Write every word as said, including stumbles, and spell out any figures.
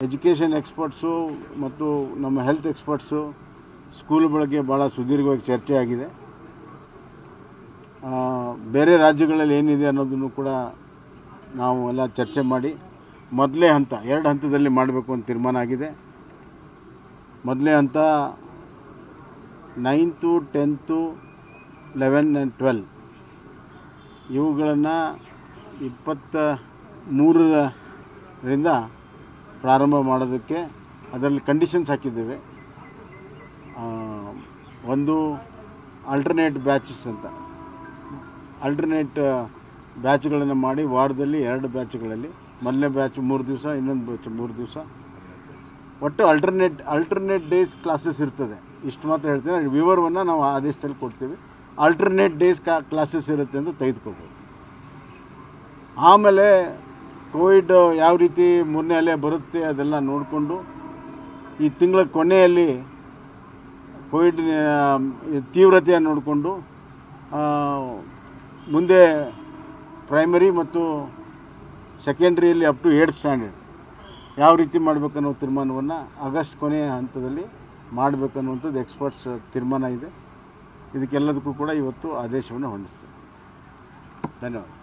Education experts ಮತ್ತು ನಮ್ಮ health experts school ಬಗ್ಗೆ ಭಾಳ ಸುದೀರ್ಘವಾಗಿ ಚರ್ಚೆ ಆಗಿದೆ. ಬೇರೆ ರಾಜ್ಯಗಳಲ್ಲಿ ಏನಿದೆ ಅನ್ನೋದನ್ನು ಕೂಡ ನಾವು ಎಲ್ಲ ಚರ್ಚೆ ಮಾಡಿ ಮೊದಲೇ ಹಂತ ಎರಡು ಹಂತದಲ್ಲಿ ಮಾಡಬೇಕು ಅಂತ ತೀರ್ಮಾನ ಆಗಿದೆ. ಮೊದಲೇ ಹಂತ ninth tenth eleven and twelve ಇವುಗಳನ್ನು ಇಪ್ಪತ್ತ ಮೂರರಿಂದ ಪ್ರಾರಂಭ ಮಾಡೋದಕ್ಕೆ ಅದರಲ್ಲಿ ಕಂಡೀಷನ್ಸ್ ಹಾಕಿದ್ದೇವೆ. ಒಂದು ಆಲ್ಟರ್ನೇಟ್ ಬ್ಯಾಚಸ್ ಅಂತ ಆಲ್ಟರ್ನೇಟ್ ಬ್ಯಾಚ್ಗಳನ್ನು ಮಾಡಿ ವಾರದಲ್ಲಿ ಎರಡು ಬ್ಯಾಚ್ಗಳಲ್ಲಿ ಮೊದಲನೇ ಬ್ಯಾಚ್ ಮೂರು ದಿವಸ ಇನ್ನೊಂದು ಬ್ಯಾಚ್ ಮೂರು ದಿವಸ ಒಟ್ಟು ಅಲ್ಟರ್ನೇಟ್ ಅಲ್ಟರ್ನೇಟ್ ಡೇಸ್ ಕ್ಲಾಸಸ್ ಇರ್ತದೆ. ಇಷ್ಟು ಮಾತ್ರ ಹೇಳ್ತೀನಿ. ವಿವರವನ್ನು ನಾವು ಆದೇಶದಲ್ಲಿ ಕೊಡ್ತೀವಿ. ಆಲ್ಟರ್ನೇಟ್ ಡೇಸ್ ಕಾ ಕ್ಲಾಸಸ್ ಇರುತ್ತೆ ಅಂತ ತೆಗೆದುಕೋಬೋದು. ಆಮೇಲೆ ಕೋವಿಡ್ ಯಾವ ರೀತಿ ಮೂರನೇ ಅಲೆ ಬರುತ್ತೆ ಅದೆಲ್ಲ ನೋಡಿಕೊಂಡು ಈ ತಿಂಗಳ ಕೊನೆಯಲ್ಲಿ ಕೋವಿಡ್ ತೀವ್ರತೆಯನ್ನು ನೋಡಿಕೊಂಡು ಮುಂದೆ ಪ್ರೈಮರಿ ಮತ್ತು ಸೆಕೆಂಡ್ರಿಯಲ್ಲಿ ಅಪ್ ಟು ಏಯ್ಟ್ ಸ್ಟ್ಯಾಂಡರ್ಡ್ ಯಾವ ರೀತಿ ಮಾಡಬೇಕನ್ನೋ ತೀರ್ಮಾನವನ್ನು ಆಗಸ್ಟ್ ಕೊನೆಯ ಹಂತದಲ್ಲಿ ಮಾಡಬೇಕನ್ನುವಂಥದ್ದು ಎಕ್ಸ್ಪರ್ಟ್ಸ್ ತೀರ್ಮಾನ ಇದೆ. ಇದಕ್ಕೆಲ್ಲದಕ್ಕೂ ಕೂಡ ಇವತ್ತು ಆದೇಶವನ್ನು ಹೊರಡಿಸ್ತೇವೆ. ಧನ್ಯವಾದ.